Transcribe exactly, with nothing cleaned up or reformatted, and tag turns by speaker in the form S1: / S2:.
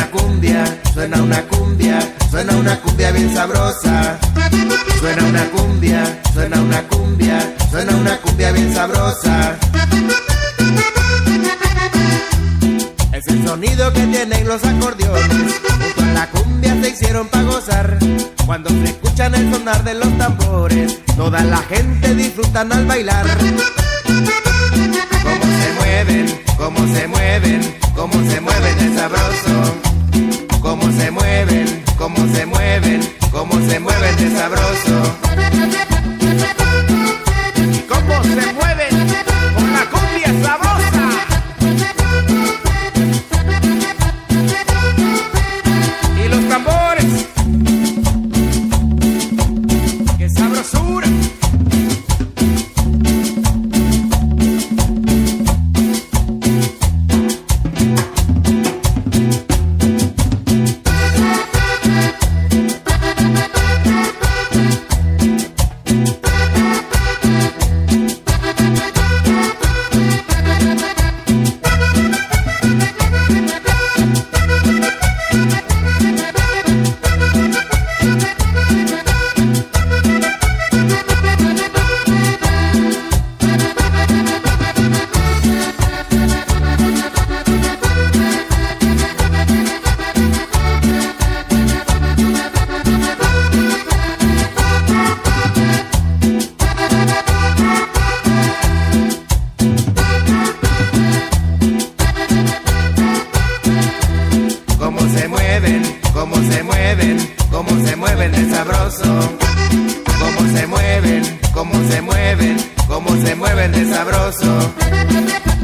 S1: una cumbia, suena una cumbia, suena una cumbia bien sabrosa. Suena una cumbia, suena una cumbia, suena una cumbia bien sabrosa. Es el sonido que tienen los acordeones, junto a la cumbia se hicieron pa' gozar. Cuando se escuchan el sonar de los tambores, toda la gente disfrutan al bailar. Cómo se mueven, cómo se mueven, cómo se mueven de sabroso. Cómo se mueven, cómo se mueven, cómo se mueven de sabroso.
S2: Cómo se mueven con la cumbia sabrosa. Y los tambores, qué sabrosura.
S1: Cómo se mueven, cómo se mueven, cómo se mueven de sabroso. Cómo se mueven, cómo se mueven, cómo se mueven de sabroso.